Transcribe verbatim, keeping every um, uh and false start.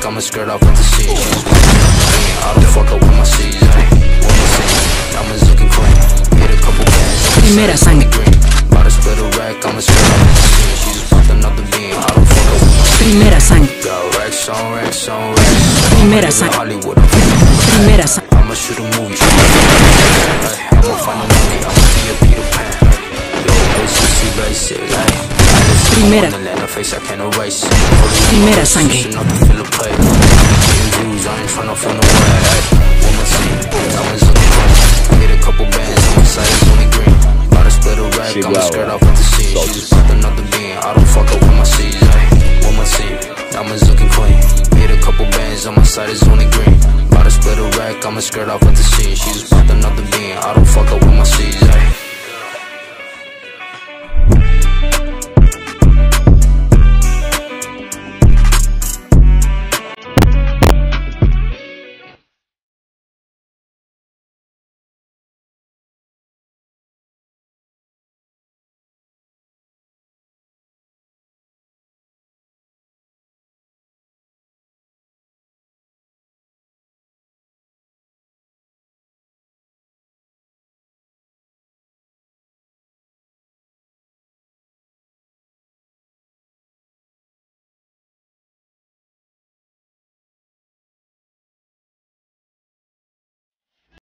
rack, I'ma skirt off with the seat. She's I don't fuck up with my C's, ayy. With my C's, diamonds looking clean. Hit a couple bands, Primera sangre. About to split a rack, I'ma skirt off with the seat. She's about another beam, I don't fuck up with my C's. Primera sangre. Got racks on racks on racks. Primera sangre. Hollywood, I'm from Primera sangre. I'ma shoot a movie. Ay, I'ma find a money, I'ma be a Peter Pan. Ay, yo, it's just too basic. Ay, Primera. on the land of face, I can't erase. Primera sangre. Not to feel a play. Getting views, I ain't tryna feel no way. Ay, one more team, diamonds looking clean. Hit a couple bands, on my side is only green. About to split a rack, I'ma skirt off with the scene. She's about another being, I don't fuck up with my C's. Ay, one more team, diamonds looking clean. Hit a couple bands, on my side is only green. About to split a rack, I'ma skirt off with the scene. She's about another being, I don't fuck up with my C's. Ay.